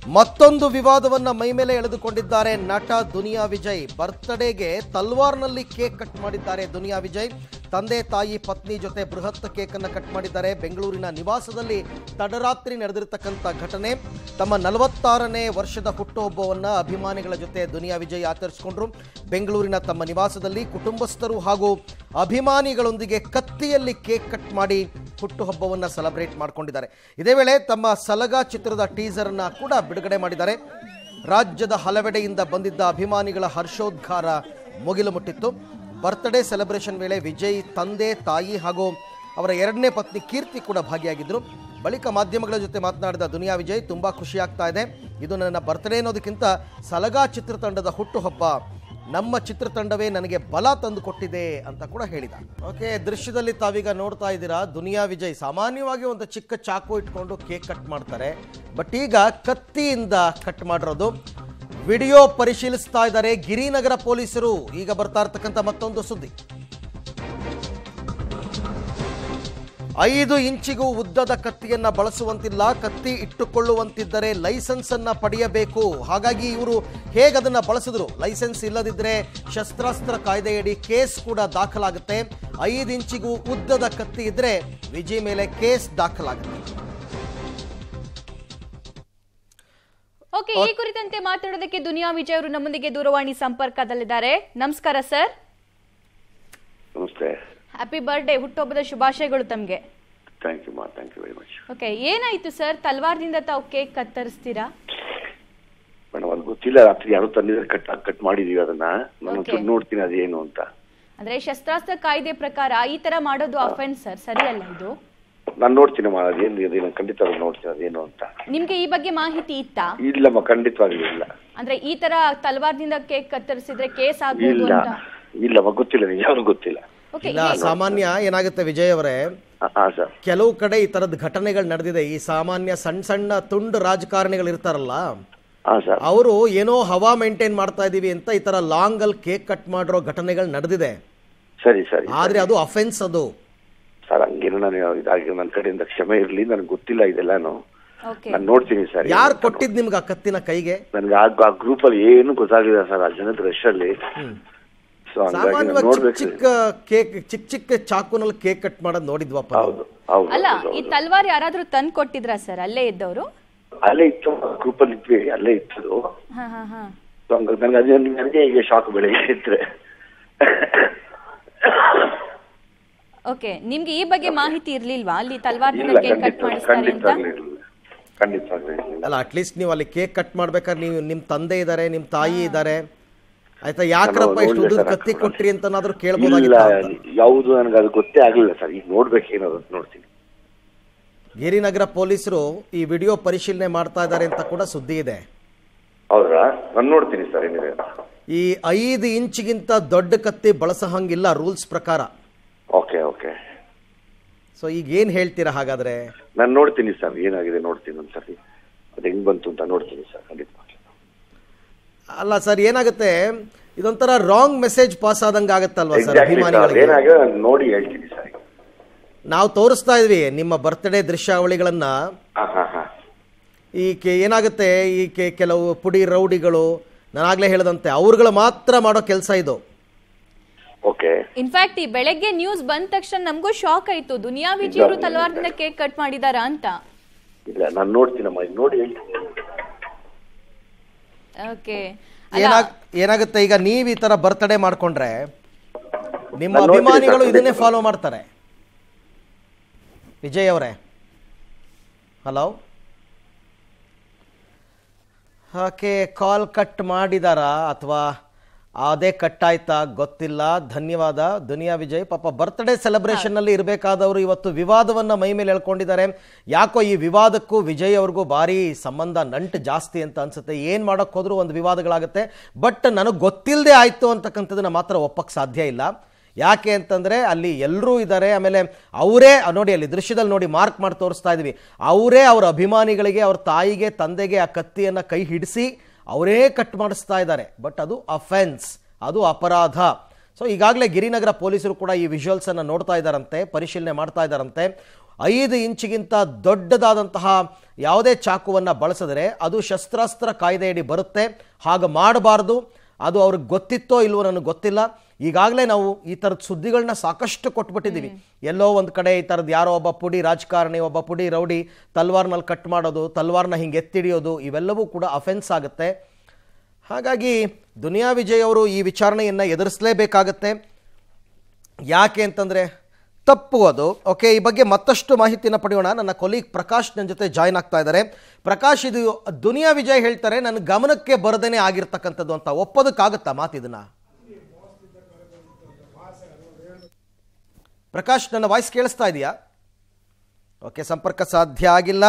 ಮತ್ತೊಂದು ವಿವಾದವನ್ನ ಮೈಮೇಲೆ ಎಳೆದುಕೊಂಡಿದ್ದಾರೆ ನಟ ದುನಿಯಾ ವಿಜಯ್. ಬರ್ತ್ಡೇಗೆ ತಲ್ವಾರ್ನಲ್ಲಿ ಕೇಕ್ ಕಟ್ ಮಾಡಿದ್ದಾರೆ ದುನಿಯಾ ವಿಜಯ್. ತಂದೆ ತಾಯಿ ಪತ್ನಿ ಜೊತೆ ಬೃಹತ್ ಕೇಕ್ ಅನ್ನು ಕಟ್ ಮಾಡಿದ್ದಾರೆ. ಬೆಂಗಳೂರಿನ ನಿವಾಸದಲ್ಲಿ ತಡರಾತ್ರಿ ನಡೆದಿರತಕ್ಕಂಥ ಘಟನೆ. ತಮ್ಮ 46ನೇ ವರ್ಷದ ಹುಟ್ಟುಹಬ್ಬವನ್ನ ಅಭಿಮಾನಿಗಳ ಜೊತೆ ದುನಿಯಾ ವಿಜಯ್ ಆಚರಿಸಿಕೊಂಡ್ರು. ಬೆಂಗಳೂರಿನ ತಮ್ಮ ನಿವಾಸದಲ್ಲಿ ಕುಟುಂಬಸ್ಥರು ಹಾಗೂ ಅಭಿಮಾನಿಗಳೊಂದಿಗೆ ಕತ್ತಿಯಲ್ಲಿ ಕೇಕ್ ಕಟ್ ಮಾಡಿ ಹುಟ್ಟುಹಬ್ಬವನ್ನು ಸೆಲೆಬ್ರೇಟ್ ಮಾಡಿಕೊಂಡಿದ್ದಾರೆ. ಇದೇ ವೇಳೆ ತಮ್ಮ ಸಲಗ ಚಿತ್ರದ ಟೀಸರ್ ಅನ್ನು ಕೂಡ ಬಿಡುಗಡೆ ಮಾಡಿದ್ದಾರೆ. ರಾಜ್ಯದ ಹಲವೆಡೆಯಿಂದ ಬಂದಿದ್ದ ಅಭಿಮಾನಿಗಳ ಹರ್ಷೋದ್ಗಾರ ಮುಗಿಲು ಮುಟ್ಟಿತ್ತು. ಬರ್ತ್ಡೇ ಸೆಲೆಬ್ರೇಷನ್ ವೇಳೆ ವಿಜಯ್ ತಂದೆ ತಾಯಿ ಹಾಗೂ ಅವರ ಎರಡನೇ ಪತ್ನಿ ಕೀರ್ತಿ ಕೂಡ ಭಾಗಿಯಾಗಿದ್ದರು. ಬಳಿಕ ಮಾಧ್ಯಮಗಳ ಜೊತೆ ಮಾತನಾಡಿದ ದುನಿಯಾ ವಿಜಯ್, ತುಂಬ ಖುಷಿಯಾಗ್ತಾ ಇದೆ. ಇದು ನನ್ನ ಬರ್ತ್ಡೇ ಅನ್ನೋದಕ್ಕಿಂತ ಸಲಗ ಚಿತ್ರತಂಡದ ಹುಟ್ಟುಹಬ್ಬ. ನಮ್ಮ ಚಿತ್ರತಂಡವೇ ನನಗೆ ಬಲ ತಂದು ಕೊಟ್ಟಿದೆ ಅಂತ ಕೂಡ ಹೇಳಿದ. ಓಕೆ, ದೃಶ್ಯದಲ್ಲಿ ತಾವೀಗ ನೋಡ್ತಾ ಇದ್ದೀರಾ ದುನಿಯಾ ವಿಜಯ್ ಸಾಮಾನ್ಯವಾಗಿ ಒಂದು ಚಿಕ್ಕ ಚಾಕು ಇಟ್ಕೊಂಡು ಕೇಕ್ ಕಟ್ ಮಾಡ್ತಾರೆ. ಬಟ್ ಈಗ ಕತ್ತಿಯಿಂದ ಕಟ್ ಮಾಡಿರೋದು. ವಿಡಿಯೋ ಪರಿಶೀಲಿಸ್ತಾ ಇದ್ದಾರೆ ಗಿರಿನಗರ ಪೊಲೀಸರು. ಈಗ ಬರ್ತಾ ಇರ್ತಕ್ಕಂಥ ಮತ್ತೊಂದು ಸುದ್ದಿ. 5 ಇಂಚಿಗೂ ಉದ್ದದ ಕತ್ತಿಯನ್ನ ಬಳಸುವಂತಿಲ್ಲ. ಕತ್ತಿ ಇಟ್ಟುಕೊಳ್ಳುವಂತಿದ್ದರೆ ಲೈಸೆನ್ಸ್ ಅನ್ನ ಪಡೆಯಬೇಕು. ಹಾಗಾಗಿ ಇವರು ಹೇಗದನ್ನ ಬಳಸಿದ್ರು, ಲೈಸೆನ್ಸ್ ಇಲ್ಲದಿದ್ದರೆ ಶಸ್ತ್ರಾಸ್ತ್ರ ಕಾಯ್ದೆಯಡಿ ಕೇಸ್ ಕೂಡ ದಾಖಲಾಗುತ್ತೆ. 5 ಇಂಚಿಗೂ ಉದ್ದದ ಕತ್ತಿ ಇದ್ರೆ ವಿಜಯ್ ಮೇಲೆ ಕೇಸ್ ದಾಖಲಾಗುತ್ತೆ. ಓಕೆ, ಈ ಕುರಿತಂತೆ ಮಾತಾಡೋದಕ್ಕೆ ದುನಿಯಾ ವಿಜಯ್ ಅವರು ನಮ್ಮೊಂದಿಗೆ ದೂರವಾಣಿ ಸಂಪರ್ಕದಲ್ಲಿದ್ದಾರೆ. ನಮಸ್ಕಾರ ಸರ್. ನಮಸ್ತೆ. ಹ್ಯಾಪಿ ಬರ್ಡೇ, ಹುಟ್ಟುಹಬ್ಬದ ಶುಭಾಶಯಗಳು ತಮಗೆ. ಥ್ಯಾಂಕ್ ಯು ಮಾ, thank you very much. Okay, ಏನಾಯ್ತು ಸರ್? ತಲ್ವಾರ್ದಿಂದ ತಾವು ಕೇಕ್ ಕತ್ತರಿಸ್ತೀರಾ? ಮೇಡಮ್, ಅದು ಗೊತ್ತಿಲ್ಲ. ರಾತ್ರಿ ಯಾರು ತಂದಿದ್ರೆ ಕಟ್ ಮಾಡಿದೀವಿ. ಅದನ್ನ ನಾನು ನೋಡ್ತೀನಿ ಅದೇನು ಅಂತ. ಅಂದ್ರೆ ಶಸ್ತ್ರಾಸ್ತ್ರ ಕಾಯ್ದೆ ಪ್ರಕಾರ ಈ ತರ ಮಾಡೋದು ಅಫೆನ್ಸ್ ಸರ್, ಸರಿಯಲ್ಲ ಇದು? ನಾನು ನೋಡ್ತೀನಿ ಮಾ, ಅದೇನು ಖಂಡಿತ ನೋಡ್ತೀನಿ ಅದೇನು ಅಂತ. ನಿಮ್ಗೆ ಈ ಬಗ್ಗೆ ಮಾಹಿತಿ ಇತ್ತಾ? ಇಲ್ಲಮ್ಮ, ಖಂಡಿತವಾಗ್ಲೂ ಇಲ್ಲ. ಅಂದ್ರೆ ಈ ತರ ತಲ್ವಾರ್ದಿಂದ ಕೇಕ್ ಕತ್ತರಿಸಿದ್ರೆ ಕೇಸ್ ಆಗ್ಬೋದು ಅಂತ? ಇಲ್ಲಮ್ಮ, ಗೊತ್ತಿಲ್ಲ, ನಿಜವಾಗ್ಲೂ ಗೊತ್ತಿಲ್ಲ. ಇಲ್ಲ, ಸಾಮಾನ್ಯ ಏನಾಗುತ್ತೆ ವಿಜಯ್ ಅವರೇ, ಕೆಲವು ಕಡೆ ಈ ತರದ ಘಟನೆಗಳು ನಡೆದಿದೆ. ಈ ಸಾಮಾನ್ಯ ಸಣ್ಣ ಸಣ್ಣ ತುಂಡು ರಾಜಕಾರಣಿಗಳು ಇರ್ತಾರಲ್ಲ, ಅವರು ಏನೋ ಹವಾ ಮೇಂಟೈನ್ ಮಾಡ್ತಾ ಇದೀವಿ ಅಂತ ಈ ತರ ಲಾಂಗ್ ಅಲ್ಲಿ ಕೇಕ್ ಕಟ್ ಮಾಡಿರೋ ಘಟನೆಗಳು ನಡೆದಿದೆ. ಸರಿ ಸರಿ, ಆದ್ರೆ ಅದು ಅಫೆನ್ಸ್. ಅದು ಸರ್ ಹಂಗೇನು ನಾನು ಇದಾಗಿ ನನ್ನ ಕಡೆಯಿಂದ ಕ್ಷಮೆ ಇರ್ಲಿ, ನನಗೆ ಗೊತ್ತಿಲ್ಲ ಇದೆಲ್ಲಾನು. ನಾನು ನೋಡ್ತೀನಿ ಸರ್. ಯಾರು ಕೊಟ್ಟಿದ್ ನಿಮ್ಗೆ ಆ ಕತ್ತಿನ ಕೈಗೆ? ನನ್ಗೆ ಆ ಗ್ರೂಪ್ ಅಲ್ಲಿ ಏನು ಗೊತ್ತಾಗಿಲ್ಲ ಸರ್, ಆ ಜನದ ರಶ್ ಅಲ್ಲಿ. ಸಾಮಾನ್ಯವಾಗಿ ಚಿಕ್ಕ ಚಿಕ್ಕ ಚಾಕುನಲ್ಲಿ ಕೇಕ್ ಕಟ್ ಮಾಡೋದು ನೋಡಿದ್ವಪ್ಪ. ಅಲ್ಲ, ಈ ತಲ್ವಾರ್ ಯಾರಾದ್ರೂ ತಂದು ಕೊಟ್ಟಿದ್ರಾ ಸರ್ ಅಲ್ಲೇ ಇದ್ದವರು? ಅಲ್ಲೇ ಇತ್ತು, ಗ್ರೂಪ್ ಅಲ್ಲಿ ಇದ್ವಿ, ಅಲ್ಲೇ ಇತ್ತು. ನನಗೆ ಈಗ ಶಾಕ್ ಬೆಳಿಗ್ಗೆ ಇದ್ರೆ. ಓಕೆ, ನಿಮ್ಗೆ ಈ ಬಗ್ಗೆ ಮಾಹಿತಿ ಇರ್ಲಿಲ್ವಾ ಅಲ್ಲಿ ತಲ್ವಾರ್ದಿಂದ ಕೇಕ್ ಕಟ್ ಮಾಡಿಸ್ತಾರೆ ಅಂತ? ಅಲ್ಲ, ಅಟ್ಲೀಸ್ಟ್ ನೀವು ಅಲ್ಲಿ ಕೇಕ್ ಕಟ್ ಮಾಡ್ಬೇಕಾದ್ರೆ ನೀವು ನಿಮ್ ತಂದೆ ಇದಾರೆ, ನಿಮ್ ತಾಯಿ ಇದಾರೆ, ಆಯ್ತಾ, ಯಾಕ್ರಪ್ಪ ಇಷ್ಟು ಉದ್ದದ ಕತ್ತಿ ಕೊಟ್ರಿ ಅಂತನಾದ್ರೂ ಕೇಳ್ಬೋದಾಗಿತ್ತು. ಯಾವುದು ನನಗೆ ಅದು ಗೊತ್ತೇ ಆಗ್ಲಿಲ್ಲ ಸರ್. ಈಗ ನೋಡ್ಬೇಕೇನೋ ನೋಡ್ತೀನಿ. ಗಿರಿನಗರ ಪೊಲೀಸರು ಈ ವಿಡಿಯೋ ಪರಿಶೀಲನೆ ಮಾಡ್ತಾ ಇದ್ದಾರೆ ಅಂತ ಕೂಡ ಸುದ್ದಿ ಇದೆ. ಹೌದಾ? ನಾನು ನೋಡ್ತೀನಿ ಸರ್. ಏನಿದೆ, ಈ 5 ಇಂಚಿಗಿಂತ ದೊಡ್ಡ ಕತ್ತಿ ಬಳಸಹಂಗಿಲ್ಲ ರೂಲ್ಸ್ ಪ್ರಕಾರ. Okay okay. ಸೊ ಈಗ ಏನ್ ಹೇಳ್ತೀರಾ ಹಾಗಾದ್ರೆ? ನಾನು ನೋಡ್ತೀನಿ ಸರ್, ಏನಾಗಿದೆ ನೋಡ್ತೀನಿ ಒಂದ್ಸರಿ, ಅದು ಹೆಂಗ್ ಬಂತು ಅಂತ ನೋಡ್ತೀನಿ ಸರ್, ಖಂಡಿತ. ಅಲ್ಲ ಸರ್, ಏನಾಗುತ್ತೆ, ಇದೊಂಥರ ರಾಂಗ್ ಮೆಸೇಜ್ ಪಾಸ್ ಆದಂಗೆ ಆಗತ್ತಲ್ವಾ ಸರ್ ಅಭಿಮಾನಿಗಳಿಗೆ? ಏನಾಗಿದೆ ನೋಡಿ ಹೇಳ್ತೀನಿ ಸರ್. ನಾವು ತೋರಿಸ್ತಾ ಇದ್ವಿ ನಿಮ್ಮ ಬರ್ತ್ಡೇ ದೃಶ್ಯಾವಳಿಗಳನ್ನ. ಈ ಏನಾಗುತ್ತೆ, ಈ ಕೆಲವು ಪುಡಿ ರೌಡಿಗಳು, ನಾನಾಗ್ಲೇ ಹೇಳದಂತೆ, ಅವ್ರುಗಳು ಮಾತ್ರ ಮಾಡೋ ಕೆಲಸ ಇದು. ಇನ್ಫ್ಯಾಕ್ಟ್ ಈ ಬೆಳಗ್ಗೆ ನ್ಯೂಸ್ ಬಂದ ತಕ್ಷಣ ನಮಗೂ ಶಾಕ್ ಆಯ್ತು, ದುನಿಯಾ ವಿಜಯ್ ಅವರು ತಲ್ವಾರ್ದಿಂದ ಕೇಕ್ ಕಟ್ ಮಾಡಿದಾರ ಅಂತ. ಇಲ್ಲ, ನಾನು ನೋಡ್ತೀನಮ್ಮ, ನೋಡಿ ಹೇಳ್ತೀನಿ. ಓಕೆ, ಏನಾಗುತ್ತೆ, ಈಗ ನೀವು ಈ ತರ ಬರ್ತ್ಡೇ ಮಾಡ್ಕೊಂಡ್ರೆ ನಿಮ್ಮ ಅಭಿಮಾನಿಗಳು ಇದನ್ನೇ ಫಾಲೋ ಮಾಡ್ತಾರೆ. ವಿಜಯ್ ಅವರೇ, ಹಲೋ. ಓಕೆ, ಕಾಲ್ ಕಟ್ ಮಾಡಿದಾರಾ ಅಥವಾ ಅದೇ ಕಟ್ ಆಯ್ತಾ ಗೊತ್ತಿಲ್ಲ. ಧನ್ಯವಾದ ದುನಿಯಾ ವಿಜಯ್. ಪಾಪ ಬರ್ತ್ಡೇ ಸೆಲೆಬ್ರೇಷನ್ ನಲ್ಲಿ ಇರಬೇಕಾದವರು ಇವತ್ತು ವಿವಾದವನ್ನ ಮೈ ಮೇಲೆ ಎಳ್ಕೊಂಡಿದ್ದಾರೆ. ಯಾಕೋ ಈ ವಿವಾದಕ್ಕೂ ವಿಜಯ್ ಅವ್ರಿಗೂ ಭಾರಿ ಸಂಬಂಧ, ನಂಟು ಜಾಸ್ತಿ ಅಂತ ಅನ್ಸುತ್ತೆ. ಏನ್ ಮಾಡಕ್ ಹೋದ್ರು ಒಂದು ವಿವಾದಗಳಾಗುತ್ತೆ. ಬಟ್ ನನಗೆ ಗೊತ್ತಿಲ್ಲದೆ ಆಯ್ತು ಅಂತಕ್ಕಂಥದ್ದನ್ನ ಮಾತ್ರ ಒಪ್ಪಕ್ಕೆ ಸಾಧ್ಯ ಇಲ್ಲ. ಯಾಕೆ ಅಂತಂದ್ರೆ ಅಲ್ಲಿ ಎಲ್ಲರೂ ಇದ್ದಾರೆ. ಆಮೇಲೆ ಅವರೇ ನೋಡಿ, ಅಲ್ಲಿ ದೃಶ್ಯದಲ್ಲಿ ನೋಡಿ, ಮಾರ್ಕ್ ಮಾಡಿ ತೋರಿಸ್ತಾ ಇದ್ವಿ, ಅವರೇ ಅವ್ರ ಅಭಿಮಾನಿಗಳಿಗೆ, ಅವ್ರ ತಾಯಿಗೆ ತಂದೆಗೆ ಆ ಕತ್ತಿಯನ್ನ ಕೈ ಹಿಡಿಸಿ ಅವರೇ ಕಟ್ ಮಾಡಿಸ್ತಾ ಇದ್ದಾರೆ. ಬಟ್ ಅದು ಅಫೆನ್ಸ್, ಅದು ಅಪರಾಧ. ಸೊ ಈಗಾಗಲೇ ಗಿರಿನಗರ ಪೊಲೀಸರು ಕೂಡ ಈ ವಿಜುವಲ್ಸ್ ಅನ್ನು ನೋಡ್ತಾ ಇದ್ದಾರಂತೆ, ಪರಿಶೀಲನೆ ಮಾಡ್ತಾ ಇದ್ದಾರಂತೆ. 5 ಇಂಚಿಗಿಂತ ದೊಡ್ಡದಾದಂತಹ ಯಾವುದೇ ಚಾಕುವನ್ನು ಬಳಸಿದರೆ ಅದು ಶಸ್ತ್ರಾಸ್ತ್ರ ಕಾಯ್ದೆಯಡಿ ಬರುತ್ತೆ. ಹಾಗೆ ಮಾಡಬಾರ್ದು. ಅದು ಅವ್ರಿಗೆ ಗೊತ್ತಿತ್ತೋ ಇಲ್ವೋ ನನಗೆ ಗೊತ್ತಿಲ್ಲ. ಈಗಾಗಲೇ ನಾವು ಈ ಥರದ ಸುದ್ದಿಗಳನ್ನ ಸಾಕಷ್ಟು ಕೊಟ್ಬಿಟ್ಟಿದ್ದೀವಿ. ಎಲ್ಲೋ ಒಂದು ಕಡೆ ಈ ಥರದ್ದು ಯಾರೋ ಒಬ್ಬ ಪುಡಿ ರಾಜಕಾರಣಿ, ಒಬ್ಬ ಪುಡಿ ರೌಡಿ ತಲ್ವಾರ್ನಲ್ಲಿ ಕಟ್ ಮಾಡೋದು, ತಲ್ವಾರ್ನ ಹಿಂಗೆ ಎತ್ತಿಡಿಯೋದು, ಇವೆಲ್ಲವೂ ಕೂಡ ಅಫೆನ್ಸ್ ಆಗುತ್ತೆ. ಹಾಗಾಗಿ ದುನಿಯಾ ವಿಜಯ್ ಅವರು ಈ ವಿಚಾರಣೆಯನ್ನು ಎದುರಿಸಲೇಬೇಕಾಗತ್ತೆ. ಯಾಕೆ ಅಂತಂದರೆ ತಪ್ಪು ಅದು. ಓಕೆ, ಈ ಬಗ್ಗೆ ಮತ್ತಷ್ಟು ಮಾಹಿತಿಯನ್ನು ಪಡೆಯೋಣ. ನನ್ನ ಕೊಲೀಗ್ ಪ್ರಕಾಶ್ ನನ್ನ ಜೊತೆ ಜಾಯ್ನ್ ಆಗ್ತಾ ಇದ್ದಾರೆ. ಪ್ರಕಾಶ್, ಇದು ದುನಿಯಾ ವಿಜಯ್ ಹೇಳ್ತಾರೆ ನನ್ನ ಗಮನಕ್ಕೆ ಬರದೇನೆ ಆಗಿರ್ತಕ್ಕಂಥದ್ದು ಅಂತ, ಒಪ್ಪೋದಕ್ಕಾಗತ್ತಾ ಮಾತಿದನ್ನ? ಪ್ರಕಾಶ್, ನನ್ನ ವಾಯ್ಸ್ ಕೇಳಿಸ್ತಾ ಇದೆಯಾ? ಓಕೆ, ಸಂಪರ್ಕ ಸಾಧ್ಯ ಆಗಿಲ್ಲ.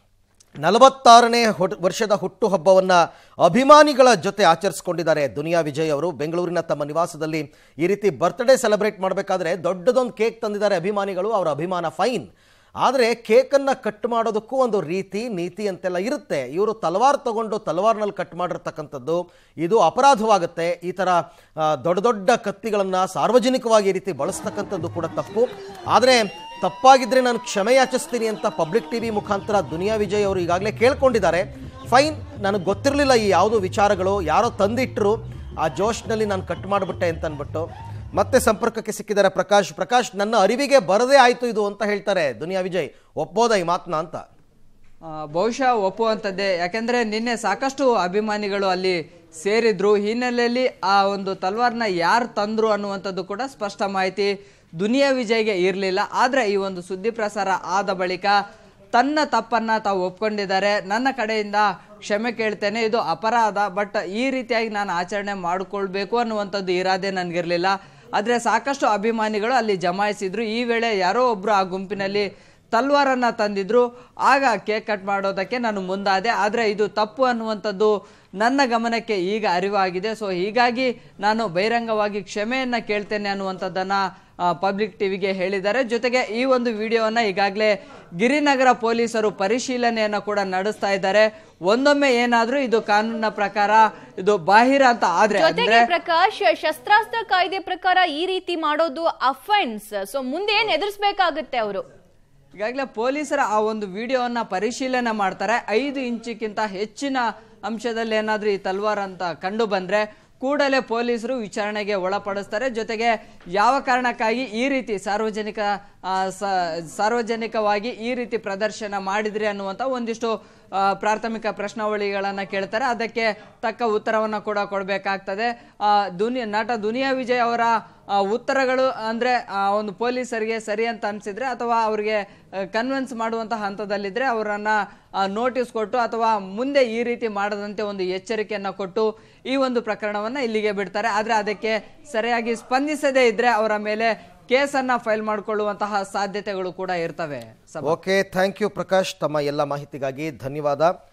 46ನೇ ವರ್ಷದ ಹುಟ್ಟುಹಬ್ಬವನ್ನು ಅಭಿಮಾನಿಗಳ ಜೊತೆ ಆಚರಿಸ್ಕೊಂಡಿದ್ದಾರೆ ದುನಿಯಾ ವಿಜಯ್ ಅವರು. ಬೆಂಗಳೂರಿನ ತಮ್ಮ ನಿವಾಸದಲ್ಲಿ ಈ ರೀತಿ ಬರ್ತ್ಡೇ ಸೆಲೆಬ್ರೇಟ್ ಮಾಡಬೇಕಾದ್ರೆ ದೊಡ್ಡದೊಂದು ಕೇಕ್ ತಂದಿದ್ದಾರೆ ಅಭಿಮಾನಿಗಳು. ಅವರ ಅಭಿಮಾನ ಫೈನ್. ಆದರೆ ಕೇಕನ್ನು ಕಟ್ ಮಾಡೋದಕ್ಕೂ ಒಂದು ರೀತಿ ನೀತಿ ಅಂತೆಲ್ಲ ಇರುತ್ತೆ. ಇವರು ತಲವಾರ್ ತಗೊಂಡು ತಲವಾರ್ನಲ್ಲಿ ಕಟ್ ಮಾಡಿರ್ತಕ್ಕಂಥದ್ದು ಇದು ಅಪರಾಧವಾಗುತ್ತೆ. ಈ ಥರ ದೊಡ್ಡ ದೊಡ್ಡ ಕತ್ತಿಗಳನ್ನು ಸಾರ್ವಜನಿಕವಾಗಿ ಈ ರೀತಿ ಬಳಸ್ತಕ್ಕಂಥದ್ದು ಕೂಡ ತಪ್ಪು. ಆದರೆ ತಪ್ಪಾಗಿದ್ದರೆ ನಾನು ಕ್ಷಮೆ ಯಾಚಿಸ್ತೀನಿ ಅಂತ ಪಬ್ಲಿಕ್ ಟಿವಿ ಮುಖಾಂತರ ದುನಿಯಾ ವಿಜಯ್ ಅವರು ಈಗಾಗಲೇ ಕೇಳ್ಕೊಂಡಿದ್ದಾರೆ. ಫೈನ್, ನನಗೆ ಗೊತ್ತಿರಲಿಲ್ಲ ಈ ಯಾವುದೋ ವಿಚಾರಗಳು, ಯಾರೋ ತಂದಿಟ್ಟರು, ಆ ಜೋಶ್ನಲ್ಲಿ ನಾನು ಕಟ್ ಮಾಡಿಬಿಟ್ಟೆ ಅಂತ ಅಂದ್ಬಿಟ್ಟು. ಮತ್ತೆ ಸಂಪರ್ಕಕ್ಕೆ ಸಿಕ್ಕಿದ್ದಾರೆ ಪ್ರಕಾಶ್, ನನ್ನ ಅರಿವಿಗೆ ಬರದೇ ಆಯಿತು ಇದು ಅಂತ ಹೇಳ್ತಾರೆ ದುನಿಯಾ ವಿಜಯ್. ಒಪ್ಪೋದ ಈ ಮಾತನ್ನ ಅಂತ? ಬಹುಶಃ ಒಪ್ಪುವಂಥದ್ದೇ. ಯಾಕೆಂದರೆ ನಿನ್ನೆ ಸಾಕಷ್ಟು ಅಭಿಮಾನಿಗಳು ಅಲ್ಲಿ ಸೇರಿದ್ರು. ಹಿನ್ನೆಲೆಯಲ್ಲಿ ಆ ಒಂದು ತಲ್ವಾರ್ನ ಯಾರು ತಂದರು ಅನ್ನುವಂಥದ್ದು ಕೂಡ ಸ್ಪಷ್ಟ ಮಾಹಿತಿ ದುನಿಯಾ ವಿಜಯ್ಗೆ ಇರಲಿಲ್ಲ. ಆದರೆ ಈ ಒಂದು ಸುದ್ದಿ ಪ್ರಸಾರ ಆದ ಬಳಿಕ ತನ್ನ ತಪ್ಪನ್ನು ತಾವು ಒಪ್ಕೊಂಡಿದ್ದಾರೆ. ನನ್ನ ಕಡೆಯಿಂದ ಕ್ಷಮೆ ಕೇಳ್ತೇನೆ, ಇದು ಅಪರಾಧ, ಬಟ್ ಈ ರೀತಿಯಾಗಿ ನಾನು ಆಚರಣೆ ಮಾಡಿಕೊಳ್ಬೇಕು ಅನ್ನುವಂಥದ್ದು ಇರಾದೆ ನನಗಿರಲಿಲ್ಲ. ಆದರೆ ಸಾಕಷ್ಟು ಅಭಿಮಾನಿಗಳು ಅಲ್ಲಿ ಜಮಾಯಿಸಿದ್ರು. ಈ ವೇಳೆ ಯಾರೋ ಒಬ್ಬರು ಆ ಗುಂಪಿನಲ್ಲಿ ತಲ್ವಾರನ್ನು ತಂದಿದ್ರು. ಆಗ ಕೇಕ್ ಕಟ್ ಮಾಡೋದಕ್ಕೆ ನಾನು ಮುಂದಾದೆ. ಆದರೆ ಇದು ತಪ್ಪು ಅನ್ನುವಂಥದ್ದು ನನ್ನ ಗಮನಕ್ಕೆ ಈಗ ಅರಿವಾಗಿದೆ. ಸೊ ಹೀಗಾಗಿ ನಾನು ಬಹಿರಂಗವಾಗಿ ಕ್ಷಮೆಯನ್ನು ಕೇಳ್ತೇನೆ ಅನ್ನುವಂಥದ್ದನ್ನು ಪಬ್ಲಿಕ್ ಟಿವಿಗೆ ಹೇಳಿದ್ದಾರೆ. ಜೊತೆಗೆ ಈ ಒಂದು ವಿಡಿಯೋವನ್ನು ಈಗಾಗಲೇ ಗಿರಿನಗರ ಪೊಲೀಸರು ಪರಿಶೀಲನೆಯನ್ನು ಕೂಡ ನಡೆಸ್ತಾ ಇದ್ದಾರೆ. ಒಂದೊಮ್ಮೆ ಏನಾದ್ರೂ ಇದು ಕಾನೂನಿನ ಪ್ರಕಾರ ಇದು ಬಾಹಿರ ಅಂತ ಆದ್ರೆ, ಜೊತೆಗೆ ಪ್ರಕಾಶ್, ಶಸ್ತ್ರಾಸ್ತ್ರ ಕಾಯ್ದೆ ಪ್ರಕಾರ ಈ ರೀತಿ ಮಾಡೋದು ಅಫೆನ್ಸ್. ಸೊ ಮುಂದೆ ಏನ್ ಎದುರಿಸಬೇಕಾಗುತ್ತೆ ಅವರು? ಈಗಾಗಲೇ ಪೊಲೀಸರ ಆ ಒಂದು ವಿಡಿಯೋವನ್ನ ಪರಿಶೀಲನೆ ಮಾಡ್ತಾರೆ. 5 ಇಂಚಿಗಿಂತ ಹೆಚ್ಚಿನ ಅಂಶದಲ್ಲಿ ಏನಾದ್ರೂ ಈ ತಲ್ವಾರ್ ಅಂತ ಕಂಡು ಬಂದ್ರೆ ಕೂಡಲೇ ಪೊಲೀಸರು ವಿಚಾರಣೆಗೆ ಒಳಪಡಿಸ್ತಾರೆ. ಜೊತೆಗೆ ಯಾವ ಕಾರಣಕ್ಕಾಗಿ ಈ ರೀತಿ ಸಾರ್ವಜನಿಕವಾಗಿ ಈ ರೀತಿ ಪ್ರದರ್ಶನ ಮಾಡಿದ್ರಿ ಅನ್ನುವಂಥ ಒಂದಿಷ್ಟು ಪ್ರಾಥಮಿಕ ಪ್ರಶ್ನಾವಳಿಗಳನ್ನು ಕೇಳ್ತಾರೆ. ಅದಕ್ಕೆ ತಕ್ಕ ಉತ್ತರವನ್ನು ಕೂಡ ಕೊಡಬೇಕಾಗ್ತದೆ. ನಟ ದುನಿಯಾ ವಿಜಯ್ ಅವರ ಉತ್ತರಗಳು ಅಂದರೆ ಒಂದು ಪೊಲೀಸರಿಗೆ ಸರಿ ಅಂತ ಅನಿಸಿದ್ರೆ ಅಥವಾ ಅವರಿಗೆ ಕನ್ವಿನ್ಸ್ ಮಾಡುವಂಥ ಹಂತದಲ್ಲಿದ್ದರೆ ಅವರನ್ನು ನೋಟಿಸ್ ಕೊಟ್ಟು ಅಥವಾ ಮುಂದೆ ಈ ರೀತಿ ಮಾಡದಂತೆ ಒಂದು ಎಚ್ಚರಿಕೆಯನ್ನು ಕೊಟ್ಟು ಈ ಒಂದು ಪ್ರಕರಣವನ್ನು ಇಲ್ಲಿಗೆ ಬಿಡ್ತಾರೆ. ಆದರೆ ಅದಕ್ಕೆ ಸರಿಯಾಗಿ ಸ್ಪಂದಿಸದೇ ಇದ್ರೆ ಅವರ ಮೇಲೆ ಕೇಸನ್ನು ಫೈಲ್ ಮಾಡಿಕೊಳ್ಳುವಂತಹ ಸಾಧ್ಯತೆಗಳು ಕೂಡ ಇರ್ತವೆ. ಓಕೆ, ಥ್ಯಾಂಕ್ ಯು ಪ್ರಕಾಶ್, ತಮ್ಮ ಎಲ್ಲ ಮಾಹಿತಿಗಾಗಿ ಧನ್ಯವಾದ.